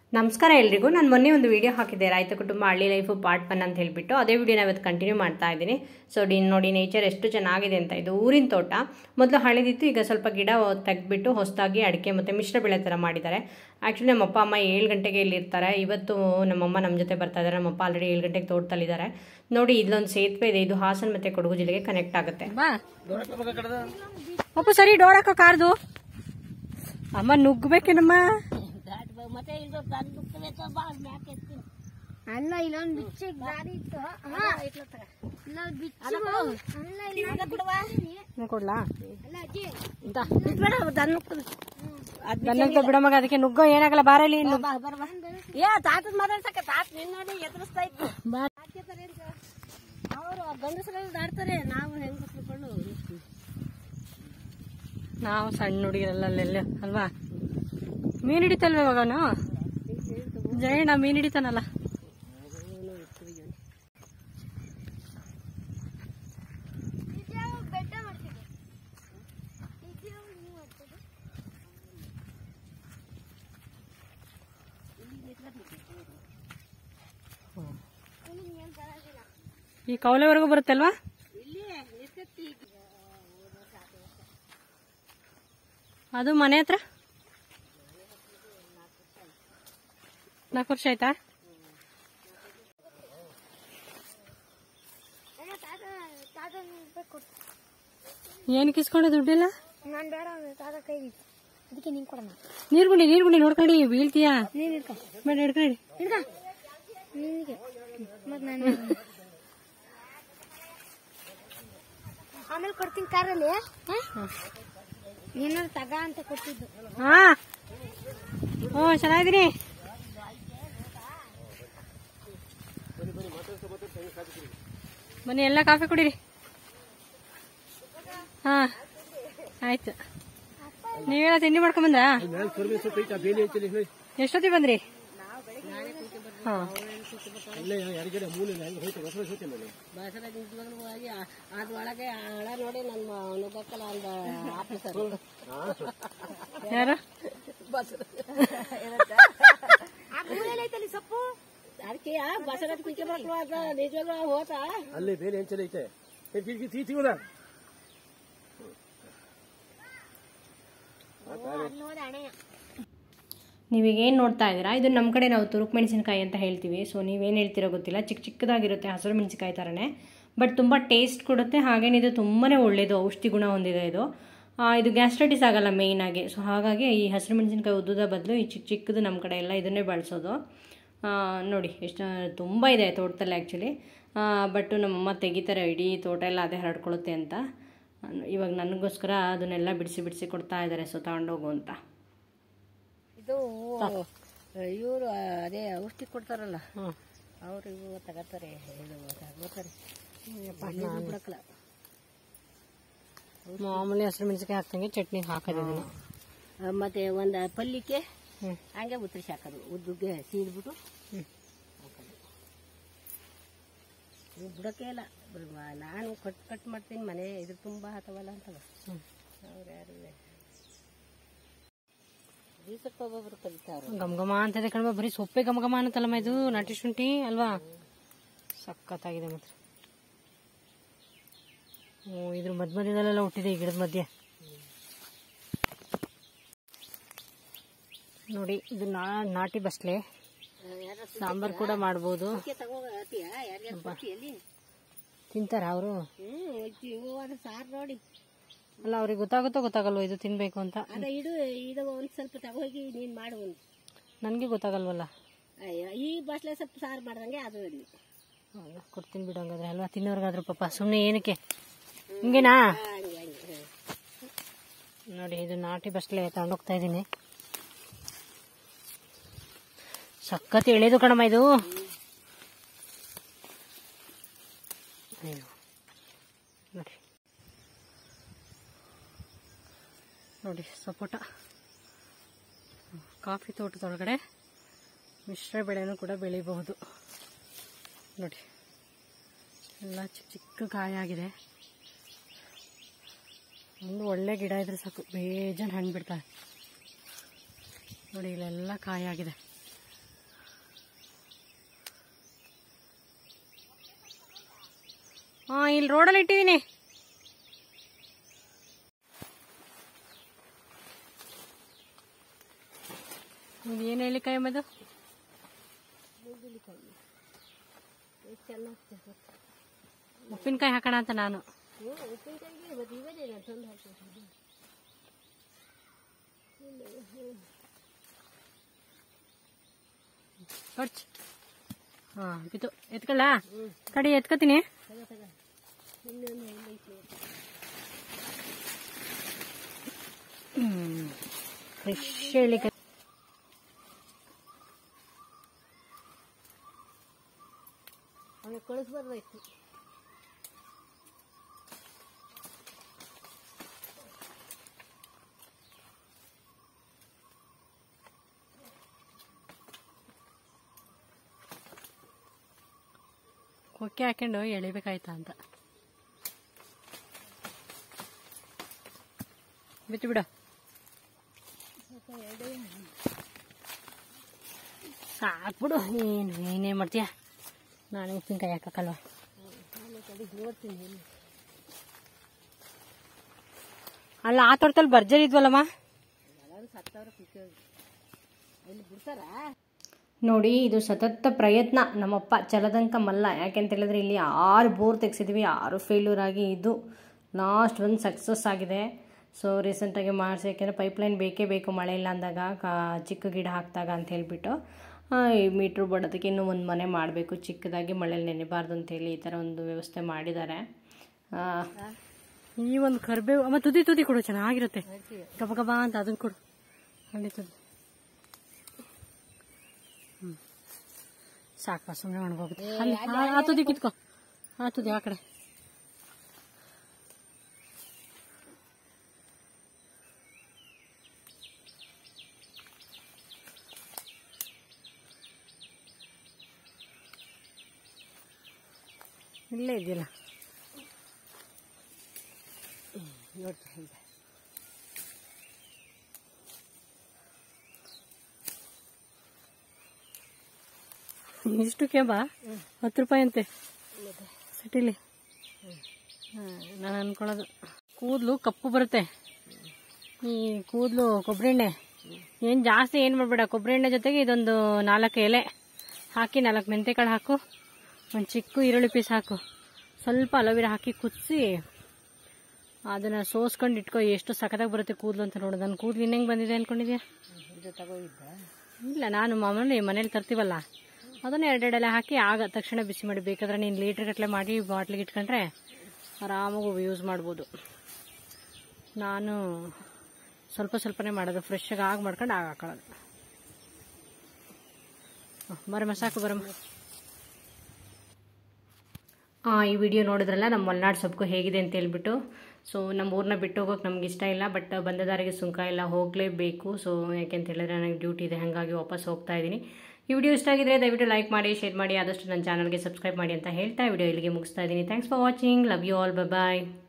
ನಮಸ್ಕಾರ ಎಲ್ರಿಗೂ. ನಾನು ಮೊನ್ನೆ ಒಂದು ವಿಡಿಯೋ ಹಾಕಿದ್ದೆ, ರೈತ ಕುಟುಂಬ ಹಳ್ಳಿ ಲೈಫು ಪಾರ್ಟ್ 1 ಅಂತ ಹೇಳಿಬಿಟ್ಟು. ಅದೇ ವಿಡಿಯೋನ ಇವತ್ತು ಕಂಟಿನ್ಯೂ ಮಾಡ್ತಾ ಇದ್ದೀನಿ. ಸೊ ನೋಡಿ ನೇಚರ್ ಎಷ್ಟು ಚೆನ್ನಾಗಿದೆ ಅಂತ. ಇದು ಊರಿನ ತೋಟ, ಮೊದಲು ಹಳೆದಿತ್ತು, ಈಗ ಸ್ವಲ್ಪ ಗಿಡ ತೆಗೆದ್ಬಿಟ್ಟು ಹೊಸದಾಗಿ ಅಡಿಕೆ ಮತ್ತು ಮಿಶ್ರ ಬೆಳೆ ಥರ ಮಾಡಿದ್ದಾರೆ. ಆ್ಯಕ್ಚುಲಿ ನಮ್ಮ ಅಪ್ಪ ಅಮ್ಮ 7 ಗಂಟೆಗೆ ಇಲ್ಲಿರ್ತಾರೆ. ಇವತ್ತು ನಮ್ಮಮ್ಮ ನಮ್ಮ ಜೊತೆ ಬರ್ತಾ ಇದ್ದಾರೆ. ನಮ್ಮಪ್ಪ ಆಲ್ರೆಡಿ 7 ಗಂಟೆಗೆ ತೋಟದಲ್ಲಿದ್ದಾರೆ. ನೋಡಿ, ಇಲ್ಲೊಂದು ಸೇತುವೆ ಇದೆ, ಇದು ಹಾಸನ ಮತ್ತು ಕೊಡಗು ಜಿಲ್ಲೆಗೆ ಕನೆಕ್ಟ್ ಆಗುತ್ತೆ. ಅಪ್ಪ ಸರಿ ಡೋಳಾಕೋ ಕಾರ್ದು ಅಮ್ಮ ನುಗ್ಬೇಕೇನಮ್ಮ. ಅಲ್ಲ ಇಲ್ಲೊಂದು ಬಿಚ್ಚ ದಾರಿ ಇತ್ತು. ಕೊಡ್ಲಾ ಬಿಡ ಮಗ, ಅದಕ್ಕೆ ನುಗ್ಗೋ ಏನಾಗಲ್ಲ. ಬಾರಲ್ಲಿ ತಾತದ ಮಾತಾಡ್ಸಕ್ಕೆ ತಾತ ನಿನ್ನ ಎದುರಿಸ್ತಾ ಇತ್ತು. ಅವರು ಗಂಡಸರು ದಾಡ್ತಾರೆ, ನಾವು ಹೆಂಗಸ್ರುಗಳು ನಾವು ಸಣ್ಣ ಹುಡುಗಿರಲ್ಲ ಅಲ್ವಾ. ಮೀನ್ ಹಿಡಿತಲ್ವ ಮಗನು ಜಯಣ್ಣ, ಮೀನ್ ಹಿಡಿತಾನಲ್ಲ. ಈ ಕವಲೆವರೆಗೂ ಬರುತ್ತಲ್ವಾ. ಅದು ಮನೆ ಹತ್ರ 4 ವರ್ಷ ಆಯ್ತಾ? ಏನಕ್ಕೆ ಇಸ್ಕೊಂಡೆ ದುಡ್ಡಿಲ್ಲ? ನಾನು ಬೇಡ ತಾತ ಕೈಗೆ, ಅದಕ್ಕೆ ನೀನ್ ಕೊಡೋಣ. ನೀರ್ಗುಂಡಿ ನೋಡ್ಕೊಳ್ಳಿ, ಬೀಳ್ತೀಯಾ? ನೀನ್ ಇಡ್ಕ ಬೇಡ, ಹಿಡ್ಕೊಳ್ಳಿ. ನಿನಗೆ ಮತ್ ನಾನು ಆಮೇಲೆ ಕೊಡ್ತೀನಿ ಕಾರಲ್ಲಿ. ಏನಾದ್ರು ತಗ ಅಂತ ಕೊಟ್ಟಿದ್ದು. ಹಾ, ಓ ಚೆನ್ನಾಗಿದ್ದೀನಿ. ಬನ್ನಿ ಎಲ್ಲ ಕಾಫಿ ಕುಡೀರಿ. ಹಾ ಆಯ್ತು. ನೀವೆಲ್ಲ ತಿಂಡಿ ಮಾಡ್ಕೊಂಡ್ ಬಂದ್ರಾ? ಎಷ್ಟೊತ್ತಿಗೆ ಬಂದ್ರಿ? ಹಾ, ಅದ್ರೊಳಗೆ ಹಳ ನೋಡಿ ನನ್ನ ನುಗ್ಗಕ್ಕಲ್ಲ ಅಂದ ಆಫೀಸರ್ ಯಾರು ಸೊಪ್ಪು ಅದಕ್ಕೆ ಬಸರದ ಕುಂಚೆ ಮಕ್ಕಳು ಅದ ನಿಜವಾಗ ಹೋತ ಅಲ್ಲಿ ಬೇರೆ ಏನ್ ಚಲ ಐತೆ. ನೀವೀಗೇನು ನೋಡ್ತಾ ಇದ್ದೀರಾ, ಇದು ನಮ್ಮ ಕಡೆ ನಾವು ತುರುಕು ಮೆಣಸಿನಕಾಯಿ ಅಂತ ಹೇಳ್ತೀವಿ. ಸೊ ನೀವೇನು ಹೇಳ್ತಿರೋ ಗೊತ್ತಿಲ್ಲ, ಚಿಕ್ಕದಾಗಿರುತ್ತೆ, ಹಸಿರು ಮೆಣಸಿನಕಾಯಿ ಥರನೇ, ಬಟ್ ತುಂಬ ಟೇಸ್ಟ್ ಕೊಡುತ್ತೆ. ಹಾಗೇನಿದು ತುಂಬಾ ಒಳ್ಳೆಯದು, ಔಷಧಿ ಗುಣ ಹೊಂದಿದೆ ಇದು. ಇದು ಗ್ಯಾಸ್ಟ್ರೈಟಿಸ್ ಆಗಲ್ಲ ಮೇಯ್ನಾಗಿ. ಸೊ ಹಾಗಾಗಿ ಈ ಹಸಿರು ಮೆಣಸಿನಕಾಯಿ ಉದ್ದುದ ಬದಲು ಈ ಚಿಕ್ಕದು ನಮ್ಮ ಕಡೆ ಎಲ್ಲ ಇದನ್ನೇ ಬಳಸೋದು. ನೋಡಿ ಎಷ್ಟು ತುಂಬ ಇದೆ ತೋಟದಲ್ಲಿ ಆ್ಯಕ್ಚುಲಿ. ಬಟ್ ನಮ್ಮಮ್ಮ ತೆಗಿತಾರೆ, ಇಡೀ ತೋಟ ಎಲ್ಲ ಅದೇ ಹರಡ್ಕೊಳ್ಳುತ್ತೆ ಅಂತ. ಇವಾಗ ನನಗೋಸ್ಕರ ಅದನ್ನೆಲ್ಲ ಬಿಡಿಸಿ ಕೊಡ್ತಾ ಇದ್ದಾರೆ. ಸೊ ತಗೊಂಡೋಗು ಅಂತ. ಇದು ಇವರು ಅದೇ ಔಷಧಿ ಕೊಡ್ತಾರಲ್ಲ, ಅವ್ರು ಇವು ತಗೋತಾರೆ. ಮಾಮೂಲಿ ಹಸಿರು ಮೆಣಸಿನಕಾಯಿ ಹಾಕ್ತಂಗೆ ಚಟ್ನಿ ಹಾಕೋದು. ಮತ್ತೆ ಒಂದು ಪಲ್ಯಕ್ಕೆ ಹಂಗೆ ಉತ್ತರಿಸಿ ಹಾಕೋದು, ಉದ್ದುಗೆ ಸೀದ್ಬಿಟ್ಟು ಹಾಕೋದು. ಬಿಡೋಕೆ ಇಲ್ಲ, ನಾನು ಕಟ್ ಮಾಡ್ತೀನಿ. ಮನೆ ಇದ್ರ ತುಂಬ ಹಾಕವಲ್ಲ ಅಂತವ ಅವ್ರು ಯಾರು ದಿವಸಕ್ಕೆ ಒಬ್ಬೊಬ್ರು ಕಲಿತಾವ್ರು. ಗಮಗಮ ಅಂತದೆ ಕಣ್ಮ, ಬರೀ ಸೊಪ್ಪೆ ಗಮಗಮ ಅನ್ನತ್ತಲ್ಲಮ್ಮ. ಇದು ನಾಟಿ ಶುಂಠಿ ಅಲ್ವಾ, ಸಖತ್ತಾಗಿದೆ ಮಾತ್ರ. ಇದ್ರ ಮಧ್ಯದಲ್ಲೆಲ್ಲ ಹುಟ್ಟಿದೆ, ಈ ಗಿಡದ ಮಧ್ಯೆ. ನೋಡಿ, ಇದು ನಾಟಿ ಬಸ್ಲೆ, ಸಾಂಬಾರ್ ಕೂಡ ಮಾಡ್ಬೋದು. ತಿಂತಾರ ಅವರು? ಸಾರು ನೋಡಿ. ಅಲ್ಲ, ಅವ್ರಿಗೆ ಗೊತ್ತಾಗುತ್ತೋ ಗೊತ್ತಾಗಲ್ವ ಇದು ತಿನ್ಬೇಕು ಅಂತ? ಅದ ಇಡು, ಇದು ಒಂದ್ ಸ್ವಲ್ಪ ತಗೋಗಿ ನೀನ್ ಮಾಡು. ನನ್ಗೆ ಗೊತ್ತಾಗಲ್ವಲ್ಲ. ಅಯ್ಯೋ, ಈ ಬಸ್ಲೆ ಸ್ವಲ್ಪ ಸಾರು ಮಾಡ್ದಂಗೆ ಅದು ಇಲ್ಲಿ ಕೊಡ್ತೀನಿ ಬಿಡು ಹಂಗಾದ್ರೆ, ಅಲ್ವಾ? ತಿನ್ನೋರ್ಗಾದ್ರು ಪಾಪ ಸುಮ್ಮನೆ ಏನಕ್ಕೆ ಹಿಂಗೇನಾ? ನೋಡಿ, ಇದು ನಾಟಿ ಬಸ್ಲೆ ತಗೊಂಡೋಗ್ತಾ ಇದ್ದೀನಿ. ಸಖತ್ ಎಳೆದು ಕಣಮ್ಮ ಇದು. ನೋಡಿ ಸಪೋಟ. ಕಾಫಿ ತೋಟದೊಳಗಡೆ ಮಿಶ್ರ ಬೆಳೆನೂ ಕೂಡ ಬೆಳಿಬಹುದು. ನೋಡಿ, ಎಲ್ಲ ಚಿಕ್ಕ ಕಾಯಿ ಆಗಿದೆ. ಒಂದು ಒಳ್ಳೆ ಗಿಡ ಇದ್ರೆ ಸಾಕು, ಬೇಜಾನ್ ಹಣ್ಣು ಬಿಡ್ತಾರೆ. ನೋಡಿ, ಇಲ್ಲೆಲ್ಲ ಕಾಯಿ ಆಗಿದೆ. ಹಾಂ, ಇಲ್ಲಿ ರೋಡಲ್ಲಿ ಇಟ್ಟಿದ್ದೀನಿ. ಇದು ಏನು ಹೇಳಿಕಾಯಿ ಅದು? ಉಪ್ಪಿನಕಾಯಿ ಹಾಕೋಣ ಅಂತ ನಾನು. ಹಾಂ, ಬಿತ್ತು. ಎತ್ಕೊಳ್ಳ ಕಡಿ, ಎತ್ಕೋತೀನಿ. ಫ್ರೆಶ್ ಹೇಳಿಕಾಯಿ. ಕಳಿಸ್ಬಾರ್ದಾಯ್ತು. ಕೊಕ್ಕೆ ಹಾಕೊಂಡು ಎಳಿಬೇಕಾಯ್ತಾ ಅಂತ. ಬಿಟ್ಟು ಬಿಡು, ಸಾಕ್ಬಿಡು. ಏನೇ ಮಾಡ್ತೀಯ? ನಾನು ಉಪ್ಪಿನಕಾಯಿ ಹಾಕಲ್ವ? ಅಲ್ಲ, ಆ ತೋಟದಲ್ಲಿ ಭರ್ಜರಿ ಇದ್ವಲ್ಲಮ್ಮ. ನೋಡಿ, ಇದು ಸತತ ಪ್ರಯತ್ನ ನಮ್ಮಪ್ಪ ಚಲದಂಕ ಮಲ್ಲ. ಯಾಕೆಂತ ಹೇಳಿದ್ರೆ ಇಲ್ಲಿ 6 ಬೋರ್ ತೆಗ್ಸಿದ್ವಿ, 6 ಫೇಲ್ಯೂರ್ ಆಗಿ ಇದು ಲಾಸ್ಟ್ ಒಂದು ಸಕ್ಸಸ್ ಆಗಿದೆ. ಸೊ ರೀಸೆಂಟಾಗಿ ಮಾಡಿಸಿ, ಯಾಕೆಂದರೆ ಪೈಪ್ಲೈನ್ ಬೇಕೇ ಬೇಕು ಮಳೆ ಇಲ್ಲ ಅಂದಾಗ, ಚಿಕ್ಕ ಗಿಡ ಹಾಕಿದಾಗ ಅಂತ ಹೇಳಿಬಿಟ್ಟು ಈ ಮೀಟ್ರ್ ಬಡೋದಕ್ಕೆ ಇನ್ನೂ ಒಂದು ಮನೆ ಮಾಡಬೇಕು ಚಿಕ್ಕದಾಗಿ, ಮಳೆಯಲ್ಲಿ ನೆನೆಬಾರ್ದು ಅಂತೇಳಿ ಈ ಥರ ಒಂದು ವ್ಯವಸ್ಥೆ ಮಾಡಿದ್ದಾರೆ. ಈ ಒಂದು ಕರಿಬೇವು ಅಮ್ಮ ತುದಿ ಕೊಡು, ಚೆನ್ನಾಗಿರುತ್ತೆ. ಗಬ ಗಬ ಅಂತ ಅದನ್ನು ಕೊಡು. ಅಲ್ಲಿ ತುದಿ ಸಾಕು, ಸುಮ್ಮನೆ ಒಣಗೋಗುತ್ತೆ. ಅಲ್ಲಿ ಆ ತುದಿ ಕಿತ್ಕೊ, ಆ ತುದಿ ಆ ಕಡೆ. ಇಲ್ಲೇ ಇದೆಯಲ್ಲ ನೋಡಿ. ಇಷ್ಟಕ್ಕೆ ಬಾ, 10 ರೂಪಾಯಿ ಅಂತೆ ಸಿಟಿಲಿ. ನಾನು ಅನ್ಕೊಳ್ಳೋದು ಕೂದಲು ಕಪ್ಪು ಬರುತ್ತೆ. ಈ ಕೂದಲು ಕೊಬ್ಬರಿ ಎಣ್ಣೆ ಏನು ಜಾಸ್ತಿ ಏನು ಮಾಡಬೇಡ. ಕೊಬ್ಬರಿ ಎಣ್ಣೆ ಜೊತೆಗೆ ಇದೊಂದು 4 ಎಲೆ ಹಾಕಿ, 4 ಮೆಂತೆಕಾಳು ಹಾಕು, ಒಂದು ಚಿಕ್ಕ ಈರುಳ್ಳಿ ಪೀಸ್ ಹಾಕು, ಸ್ವಲ್ಪ ಅಲೋವೆರಾ ಹಾಕಿ ಕುದಿಸಿ ಅದನ್ನು ಸೋಸ್ಕೊಂಡು ಇಟ್ಕೊ. ಎಷ್ಟು ಸಖತ್ತಾಗಿ ಬರುತ್ತೆ ಕೂದಲು ಅಂತ ನೋಡು. ನನ್ನ ಕೂದಲು ಇನ್ನೆಂಗೆ ಬಂದಿದೆ ಅಂದ್ಕೊಂಡಿದ್ಯಾ? ಇಲ್ಲ, ನಾನು ಮಾಮೂಲಿ ಮನೇಲಿ ತರ್ತೀವಲ್ಲ ಅದನ್ನು 2 ಎಲೆ ಹಾಕಿ ಆಗ ತಕ್ಷಣ ಬಿಸಿ ಮಾಡಿ, ಬೇಕಾದ್ರೆ ನೀನು ಲೀಟ್ರ್ ಗಟ್ಟಲೆ ಮಾಡಿ ಬಾಟ್ಲಿಗೆ ಇಟ್ಕೊಂಡ್ರೆ ಆರಾಮಾಗಿ ಯೂಸ್ ಮಾಡ್ಬೋದು. ನಾನು ಸ್ವಲ್ಪನೇ ಮಾಡೋದು, ಫ್ರೆಶ್ಶಾಗಿ ಆಗಿ ಮಾಡ್ಕೊಂಡು ಆಗ ಹಾಕೊಳ್ಳೋದು. ಬರಮ್ಮ, ಸಾಕು ಬರಮ್ಮ. ಈ ವಿಡಿಯೋ ನೋಡಿದ್ರಲ್ಲ ನಮ್ಮ ಮಲೆನಾಡು ಸೊಪ್ಪು ಹೇಗಿದೆ ಅಂತ ಹೇಳ್ಬಿಟ್ಟು. ಸೊ ನಮ್ಮ ಊರನ್ನ ಬಿಟ್ಟು ಹೋಗೋಕೆ ನಮ್ಗೆ ಇಷ್ಟ ಇಲ್ಲ, ಬಟ್ ಬಂದ ದಾರಿಗೆ ಸುಂಕ ಇಲ್ಲ, ಹೋಗಲೇಬೇಕು. ಸೊ ಯಾಕೆಂತ ಹೇಳಿದ್ರೆ ನನಗೆ ಡ್ಯೂಟಿ ಇದೆ, ಹಾಗಾಗಿ ವಾಪಸ್ ಹೋಗ್ತಾ ಇದ್ದೀನಿ. ಈ ವಿಡಿಯೋ ಇಷ್ಟ ಆಗಿದ್ರೆ ದಯವಿಟ್ಟು ಲೈಕ್ ಮಾಡಿ, ಶೇರ್ ಮಾಡಿ, ಆದಷ್ಟು ನನ್ನ ಚಾನಲ್ಗೆ ಸಬ್ಸ್ಕ್ರೈಬ್ ಮಾಡಿ ಅಂತ ಹೇಳ್ತಾ ವಿಡಿಯೋ ಇಲ್ಲಿಗೆ ಮುಗಿಸ್ತಾ ಇದ್ದೀನಿ. Thanks for watching. Love you all. Bye.